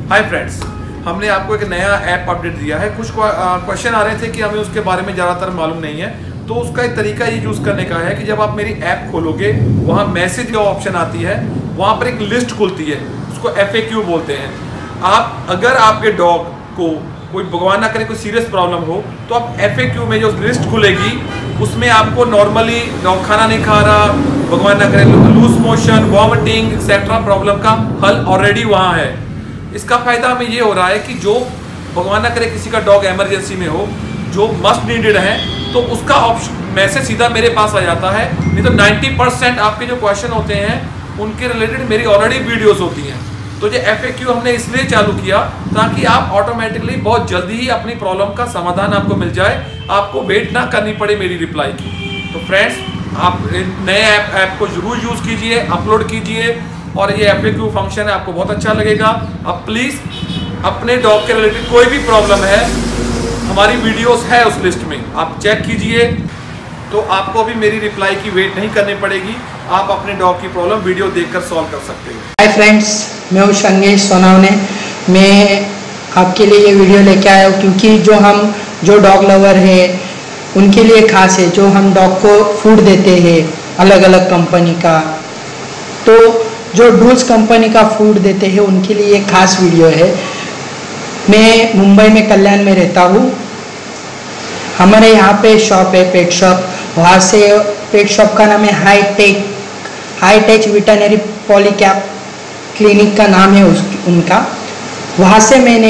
Hi friends, हमने आपको एक नया ऐप अपडेट दिया है। कुछ क्वेश्चन आ रहे थे कि हमें उसके बारे में ज़्यादातर मालूम नहीं है, तो उसका एक तरीका ये यूज़ करने का है कि जब आप मेरी ऐप खोलोगे, वहाँ मैसेज का ऑप्शन आती है, वहाँ पर एक लिस्ट खुलती है, उसको FAQ बोलते हैं। आप अगर आपके डॉग को कोई भगवान ना करे कोई सीरियस प्रॉब्लम हो, तो आप FAQ में जो लिस्ट खुलेगी उसमें आपको नॉर्मली डॉग खाना नहीं खा रहा, भगवान ना करे loose motion, vomiting etcetera problem का हल ऑलरेडी वहाँ है। इसका फायदा हमें ये हो रहा है कि जो भगवान ना करे किसी का डॉग इमरजेंसी में हो, जो मस्ट नीडेड है, तो उसका ऑप्शन मैसेज सीधा मेरे पास आ जाता है। नहीं तो 90% आपके जो क्वेश्चन होते हैं उनके रिलेटेड मेरी ऑलरेडी वीडियोस होती हैं। तो ये FAQ हमने इसलिए चालू किया ताकि आप ऑटोमेटिकली बहुत जल्दी ही अपनी प्रॉब्लम का समाधान आपको मिल जाए, आपको वेट ना करनी पड़े मेरी रिप्लाई की। तो फ्रेंड्स, आप नए ऐप को जरूर यूज़ कीजिए, अपलोड कीजिए, और ये FAQ फंक्शन है, आपको बहुत अच्छा लगेगा। अब प्लीज़ अपने डॉग के रिलेटेड कोई भी प्रॉब्लम है, हमारी वीडियोस है उस लिस्ट में, आप चेक कीजिए। तो आपको अभी मेरी रिप्लाई की वेट नहीं करनी पड़ेगी, आप अपने डॉग की प्रॉब्लम वीडियो देखकर सॉल्व कर सकते हो। हाय फ्रेंड्स, मैं हूँ संगेश सोनावने। मैं आपके लिए ये वीडियो लेके आया हूँ क्योंकि जो डॉग लवर है उनके लिए खास है। जो हम डॉग को फूड देते हैं अलग अलग कंपनी का, तो जो डूल्स कंपनी का फूड देते हैं उनके लिए ये खास वीडियो है। मैं मुंबई में कल्याण में रहता हूँ। हमारे यहाँ पे शॉप है, पेट शॉप। वहाँ से पेट शॉप का नाम है high tech veterinary polycap clinic का नाम है उनका। वहाँ से मैंने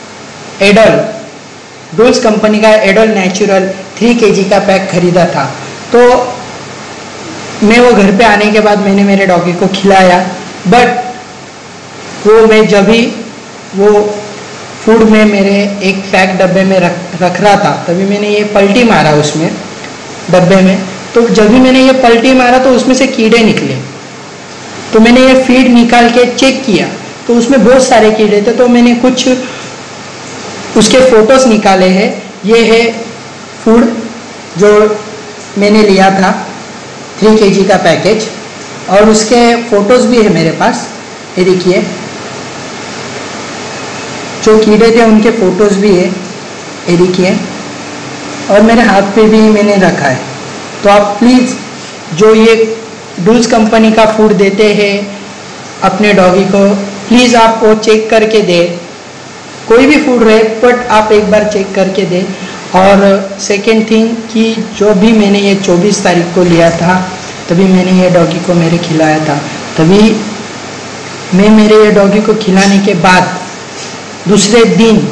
डूल्स कंपनी का एडल नेचुरल 3 kg का पैक खरीदा था। तो मैं वो घर पे आने के बाद मैंने मेरे डॉगी को खिलाया, बट वो मैं जब भी वो फूड में मेरे एक पैक डब्बे में रख रहा था, तभी मैंने ये पलटी मारा उसमें डब्बे में। तो जब भी मैंने ये पलटी मारा तो उसमें से कीड़े निकले। तो मैंने ये फीड निकाल के चेक किया तो उसमें बहुत सारे कीड़े थे। तो मैंने कुछ उसके फोटोज निकाले हैं। ये है फूड जो मैंने लिया था, 3 kg का पैकेज, और उसके फोटोज़ भी है मेरे पास। ये देखिए, जो कीड़े थे उनके फोटोज़ भी है, ये देखिए, और मेरे हाथ पे भी मैंने रखा है। तो आप प्लीज़ जो ये डूल्स कंपनी का फूड देते हैं अपने डॉगी को, प्लीज़ आप वो चेक करके दें। कोई भी फूड रहे, बट आप एक बार चेक करके दें। और सेकेंड थिंग कि जो भी मैंने ये 24 तारीख को लिया था, तभी मैंने ये डॉगी को मेरे खिलाया था। तभी मैं मेरे ये डॉगी को खिलाने के बाद दूसरे दिन,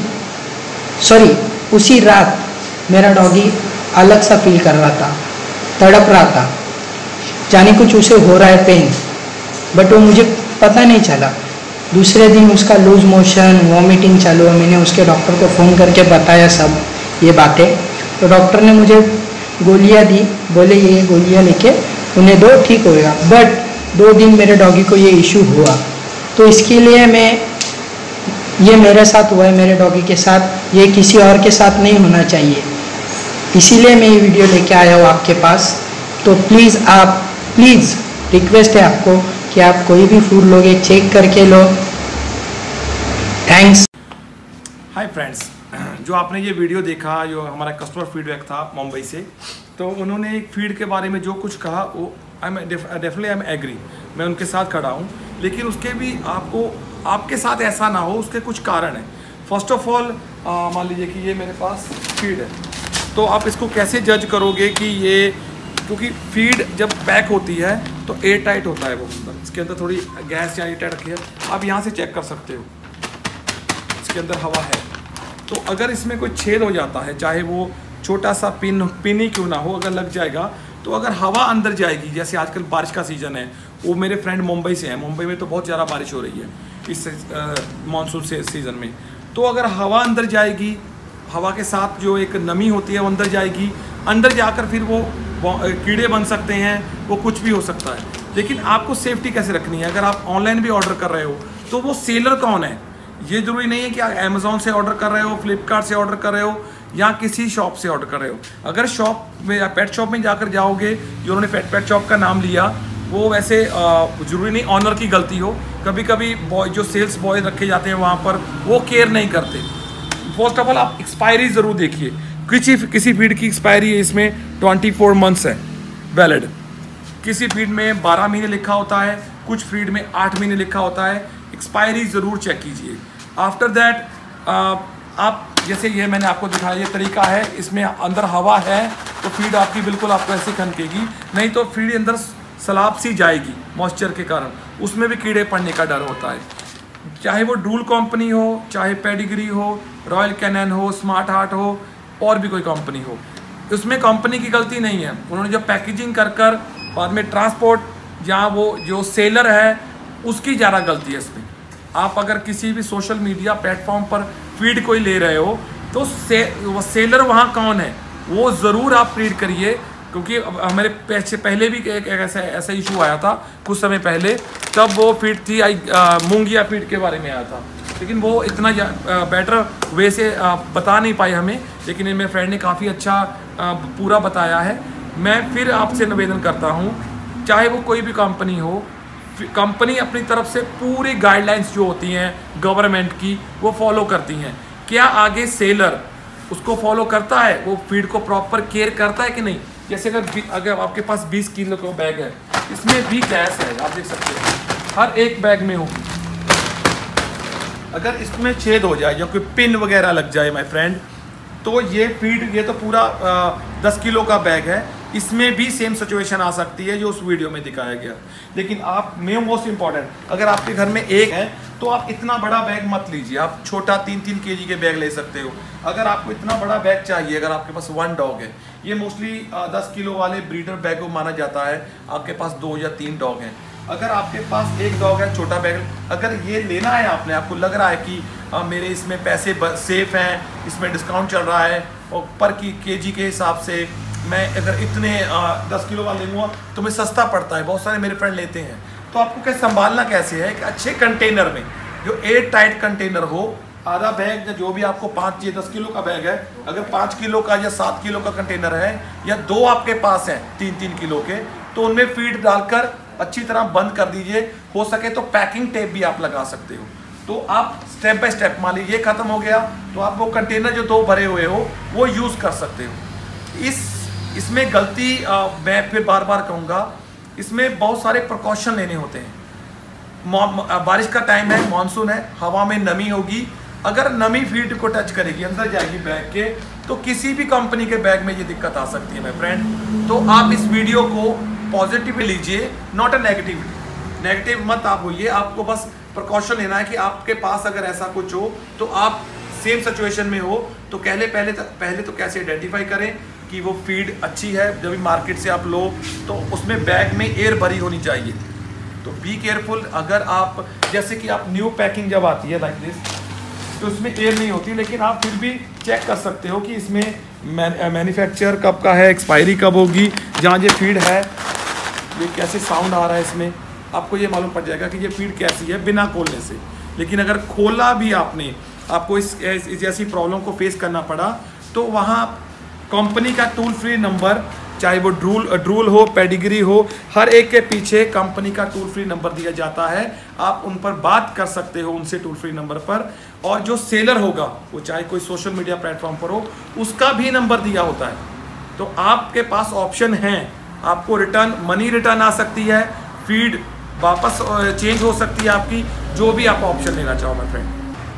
उसी रात मेरा डॉगी अलग सा फील कर रहा था, तड़प रहा था, जाने कुछ उसे हो रहा है पेन, बट वो मुझे पता नहीं चला। दूसरे दिन उसका लूज मोशन, वॉमिटिंग चालू हुआ। मैंने उसके डॉक्टर को फ़ोन करके बताया सब ये बातें। तो डॉक्टर ने मुझे गोलियां दी, बोले ये गोलियां लेके उन्हें दो, ठीक होएगा। बट 2 दिन मेरे डॉगी को ये इशू हुआ। तो इसके लिए ये मेरे साथ हुआ है, मेरे डॉगी के साथ, ये किसी और के साथ नहीं होना चाहिए। इसीलिए मैं ये वीडियो लेके आया हूँ आपके पास। तो प्लीज़ रिक्वेस्ट है आपको कि आप कोई भी फूड लोगे चेक करके लो। थैंक्स। हाय फ्रेंड्स, जो आपने ये वीडियो देखा, जो हमारा कस्टमर फीडबैक था मुंबई से, तो उन्होंने एक फीड के बारे में जो कुछ कहा वो डेफिनेटली आई एम एग्री, मैं उनके साथ खड़ा हूँ। लेकिन उसके भी आपके साथ ऐसा ना हो, उसके कुछ कारण हैं। फर्स्ट ऑफ ऑल, मान लीजिए कि ये मेरे पास फीड है, तो आप इसको कैसे जज करोगे कि ये, क्योंकि फीड जब पैक होती है तो एयर टाइट होता है वो अंदर, इसके अंदर थोड़ी गैस या एयर टाइट रखी है, आप यहाँ से चेक कर सकते हो, इसके अंदर हवा है। तो अगर इसमें कोई छेद हो जाता है, चाहे वो छोटा सा पिन ही क्यों ना हो, अगर लग जाएगा, तो अगर हवा अंदर जाएगी, जैसे आजकल बारिश का सीज़न है, वो मेरे फ्रेंड मुंबई से हैं, मुंबई में तो बहुत ज़्यादा बारिश हो रही है इस मानसून सीज़न में। तो अगर हवा अंदर जाएगी, हवा के साथ जो एक नमी होती है वो अंदर जाएगी, अंदर जाकर फिर वो कीड़े बन सकते हैं, वो कुछ भी हो सकता है। लेकिन आपको सेफ्टी कैसे रखनी है? अगर आप ऑनलाइन भी ऑर्डर कर रहे हो, तो वो सेलर कौन है? ये जरूरी नहीं है कि आप अमेज़ॉन से ऑर्डर कर रहे हो, फ्लिपकार्ट से ऑर्डर कर रहे हो, या किसी शॉप से ऑर्डर कर रहे हो। अगर शॉप में या पेट शॉप में जाकर जाओगे, जो उन्होंने पेट शॉप का नाम लिया, वो वैसे ज़रूरी नहीं ऑनर की गलती हो, कभी कभी बॉय जो सेल्स बॉय रखे जाते हैं वहाँ पर वो केयर नहीं करते। फर्स्ट ऑफ ऑल आप एक्सपायरी ज़रूर देखिए, किसी फीड की एक्सपायरी इसमें 24 मंथ्स है वैलिड, किसी फीड में 12 महीने लिखा होता है, कुछ फीड में 8 महीने लिखा होता है। एक्सपायरी ज़रूर चेक कीजिए। आफ्टर दैट आप जैसे ये मैंने आपको दिखाया, ये तरीका है, इसमें अंदर हवा है तो फीड आपकी बिल्कुल आपको ऐसे खनकेगी, नहीं तो फीड अंदर सलाब सी जाएगी मॉइस्चर के कारण, उसमें भी कीड़े पड़ने का डर होता है। चाहे वो ड्रूल कंपनी हो, चाहे पेडिग्री हो, रॉयल कैनन हो, स्मार्ट हार्ट हो, और भी कोई कंपनी हो, उसमें कंपनी की गलती नहीं है। उन्होंने जो पैकेजिंग कर बाद में ट्रांसपोर्ट, जहाँ वो जो सेलर है उसकी ज़्यादा गलती है इसमें। आप अगर किसी भी सोशल मीडिया प्लेटफॉर्म पर फीड कोई ले रहे हो तो वो सेलर वहाँ कौन है वो ज़रूर आप रीड करिए, क्योंकि हमारे पहले भी एक ऐसा इशू आया था कुछ समय पहले, तब वो फीड थी मूंगिया फीड के बारे में आया था, लेकिन वो इतना बेटर वे से बता नहीं पाए हमें, लेकिन मेरे फ्रेंड ने काफ़ी अच्छा पूरा बताया है। मैं फिर आपसे निवेदन करता हूँ, चाहे वो कोई भी कंपनी हो, कंपनी अपनी तरफ से पूरी गाइडलाइंस जो होती हैं गवर्नमेंट की वो फॉलो करती हैं। क्या आगे सेलर उसको फॉलो करता है, वो फीड को प्रॉपर केयर करता है कि नहीं? जैसे अगर आपके पास 20 किलो का बैग है, इसमें भी गैस है, आप देख सकते हैं हर एक बैग में होगी। अगर इसमें छेद हो जाए या कोई पिन वगैरह लग जाए माय फ्रेंड, तो ये फीड, ये तो पूरा 10 किलो का बैग है, इसमें भी सेम सिचुएशन आ सकती है जो उस वीडियो में दिखाया गया। लेकिन आप मोस्ट इम्पॉर्टेंट, अगर आपके घर में एक है तो आप इतना बड़ा बैग मत लीजिए, आप छोटा 3-3 केजी के बैग ले सकते हो। अगर आपको इतना बड़ा बैग चाहिए, अगर आपके पास 1 डॉग है, ये मोस्टली 10 किलो वाले ब्रीडर बैग को माना जाता है, आपके पास 2 या 3 डॉग हैं। अगर आपके पास 1 डॉग है, छोटा बैग, अगर ये लेना है आपने, आपको लग रहा है कि मेरे इसमें पैसे सेफ हैं, इसमें डिस्काउंट चल रहा है और पर केजी के हिसाब से मैं अगर इतने 10 किलो वाला लूँगा तो मैं सस्ता पड़ता है, बहुत सारे मेरे फ्रेंड लेते हैं। तो आपको क्या संभालना कैसे है कि अच्छे कंटेनर में, जो एयर टाइट कंटेनर हो, आधा बैग जो भी आपको 5 या 10 किलो का बैग है, अगर 5 किलो का या 7 किलो का कंटेनर है या 2 आपके पास हैं 3-3 किलो के, तो उनमें फीड डालकर अच्छी तरह बंद कर दीजिए। हो सके तो पैकिंग टेप भी आप लगा सकते हो। तो आप स्टेप बाय स्टेप, मान लीजिए खत्म हो गया तो आप वो कंटेनर जो 2 भरे हुए हो वो यूज़ कर सकते हो। इसमें गलती मैं फिर बार बार कहूँगा, इसमें बहुत सारे प्रिकॉशन लेने होते हैं। बारिश का टाइम है, मानसून है, हवा में नमी होगी, अगर नमी फीड को टच करेगी, अंदर जाएगी बैग के, तो किसी भी कंपनी के बैग में ये दिक्कत आ सकती है मेरे फ्रेंड। तो आप इस वीडियो को पॉजिटिव लीजिए, नॉट अ नेगेटिव मत आप होइए। आपको बस प्रिकॉशन लेना है कि आपके पास अगर ऐसा कुछ हो तो आप सेम सिचुएशन में हो तो पहले तो कैसे आइडेंटिफाई करें कि वो फीड अच्छी है। जब भी मार्केट से आप लो तो उसमें बैग में एयर भरी होनी चाहिए, तो बी केयरफुल। अगर आप जैसे कि आप न्यू पैकिंग जब आती है लाइक दिस, तो उसमें एयर नहीं होती, लेकिन आप फिर भी चेक कर सकते हो कि इसमें मैन्युफैक्चर कब का है, एक्सपायरी कब होगी। जहाँ ये फीड है, ये कैसे साउंड आ रहा है, इसमें आपको ये मालूम पड़ जाएगा कि ये फीड कैसी है बिना खोलने से। लेकिन अगर खोला भी आपने, आपको इस जैसी प्रॉब्लम को फेस करना पड़ा, तो वहाँ कंपनी का टोल फ्री नंबर, चाहे वो ड्रूल हो, पेडिग्री हो, हर एक के पीछे कंपनी का टोल फ्री नंबर दिया जाता है। आप उन पर बात कर सकते हो, उनसे टोल फ्री नंबर पर। और जो सेलर होगा, वो चाहे कोई सोशल मीडिया प्लेटफॉर्म पर हो, उसका भी नंबर दिया होता है। तो आपके पास ऑप्शन हैं, आपको मनी रिटर्न आ सकती है, फीड वापस चेंज हो सकती है आपकी, जो भी आप ऑप्शन लेना चाहो मेरे फ्रेंड।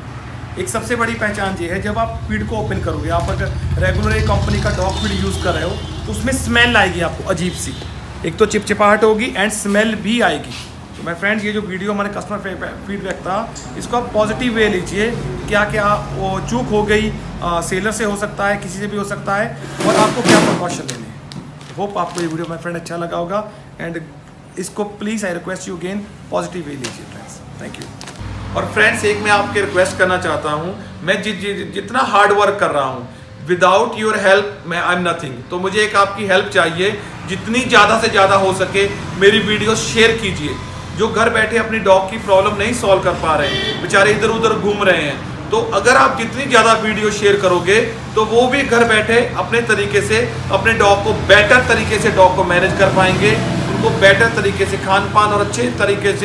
एक सबसे बड़ी पहचान ये है, जब आप फीड को ओपन करोगे, आप अगर रेगुलर एक कंपनी का डॉग फीड यूज़ कर रहे हो तो उसमें स्मेल आएगी आपको अजीब सी, एक तो चिपचिपाहट होगी एंड स्मेल भी आएगी। तो मैं फ्रेंड, ये जो वीडियो हमारे कस्टमर फीडबैक था, इसको आप पॉजिटिव वे लीजिए। क्या वो चूक हो गई, सेलर से हो सकता है, किसी से भी हो सकता है, और आपको क्या प्रिकॉशन लेने हैं। होप आपको ये वीडियो माय फ्रेंड अच्छा लगा होगा, एंड इसको please I request you again positive way लीजिए फ्रेंड्स। Thank you. और फ्रेंड्स, एक मैं आपके रिक्वेस्ट करना चाहता हूँ, मैं जितना हार्ड वर्क कर रहा हूँ, विदाउट योर हेल्प मैं आई एम नथिंग। तो मुझे एक आपकी हेल्प चाहिए, जितनी ज़्यादा से ज़्यादा हो सके मेरी वीडियो शेयर कीजिए। जो घर बैठे अपनी डॉग की प्रॉब्लम नहीं सॉल्व कर पा रहे हैं, बेचारे इधर उधर घूम रहे हैं, तो अगर आप जितनी ज़्यादा वीडियो शेयर करोगे तो वो भी घर बैठे अपने तरीके से अपने डॉग को बेटर तरीके से डॉग को मैनेज कर पाएंगे, उनको बेटर तरीके से खान पान और अच्छे तरीके से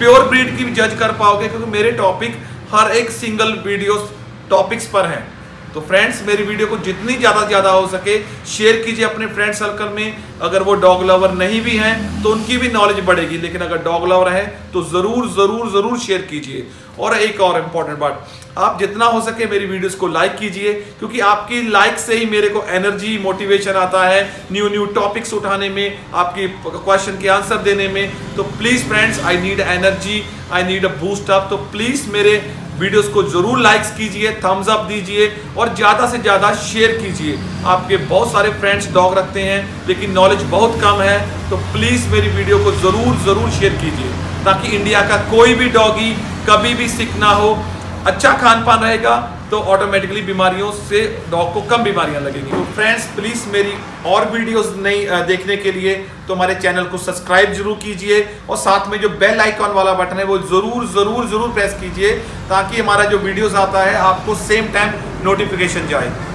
प्योर ब्रीड की भी जज कर पाओगे, क्योंकि मेरे टॉपिक हर एक सिंगल वीडियो टॉपिक्स पर हैं। तो फ्रेंड्स, मेरी वीडियो को जितनी ज़्यादा हो सके शेयर कीजिए अपने फ्रेंड सर्कल में। अगर वो डॉग लवर नहीं भी हैं तो उनकी भी नॉलेज बढ़ेगी, लेकिन अगर डॉग लवर है तो ज़रूर शेयर कीजिए। और एक और इम्पॉर्टेंट बात, आप जितना हो सके मेरी वीडियोस को लाइक कीजिए, क्योंकि आपकी लाइक से ही मेरे को एनर्जी, मोटिवेशन आता है न्यू टॉपिक्स उठाने में, आपकी क्वेश्चन के आंसर देने में। तो please friends, I need energy, I need a boost up. तो प्लीज़ मेरे वीडियोस को जरूर लाइक्स कीजिए, थम्स अप दीजिए और ज़्यादा से ज़्यादा शेयर कीजिए। आपके बहुत सारे फ्रेंड्स डॉग रखते हैं लेकिन नॉलेज बहुत कम है, तो प्लीज़ मेरी वीडियो को ज़रूर शेयर कीजिए, ताकि इंडिया का कोई भी डॉगी कभी भी सिक ना हो। अच्छा खान पान रहेगा तो ऑटोमेटिकली बीमारियों से डॉग को कम बीमारियां लगेंगी। तो फ्रेंड्स, प्लीज़ मेरी और वीडियोस नहीं देखने के लिए तो हमारे चैनल को सब्सक्राइब जरूर कीजिए और साथ में जो बेल आइकॉन वाला बटन है वो जरूर प्रेस कीजिए, ताकि हमारा जो वीडियोस आता है आपको सेम टाइम नोटिफिकेशन जाए।